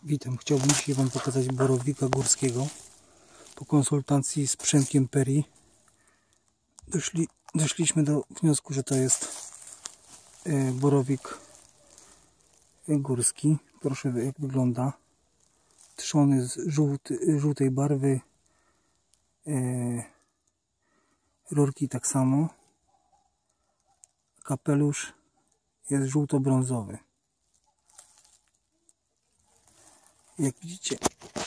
Witam, chciałbym dzisiaj Wam pokazać borowika górskiego. Po konsultacji z Przemkiem Perry doszliśmy do wniosku, że to jest borowik górski. Proszę, jak wygląda. Trzony z żółtej barwy. Rurki tak samo. Kapelusz jest żółto-brązowy. Jak widzicie,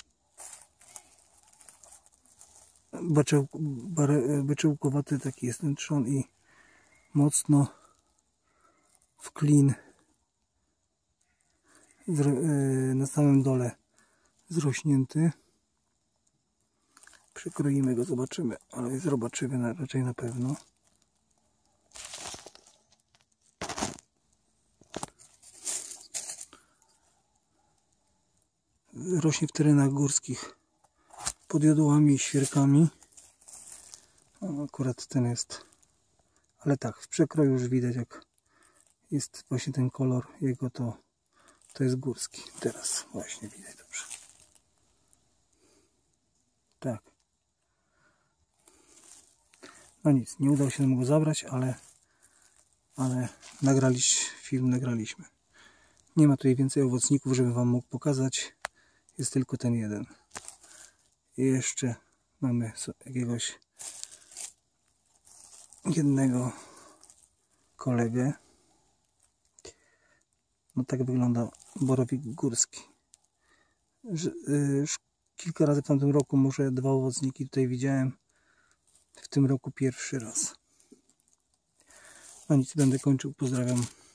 beczałkowaty taki jest ten trzon i mocno w klin na samym dole zrośnięty. Przekroimy go, zobaczymy, ale jest robaczywy raczej na pewno. Rośnie w terenach górskich pod jodłami i świerkami. O, akurat ten jest, ale tak, w przekroju już widać, jak jest właśnie ten kolor jego, to jest górski. Teraz właśnie widać dobrze. Tak. No nic, nie udało się nam go zabrać, ale nagraliśmy. Nie ma tutaj więcej owocników, żebym Wam mógł pokazać. Jest tylko ten jeden. I jeszcze mamy jakiegoś jednego kolegę. No tak wygląda borowik górski. Już kilka razy w tamtym roku może 2 owocniki tutaj widziałem. W tym roku pierwszy raz. No nic, będę kończył. Pozdrawiam.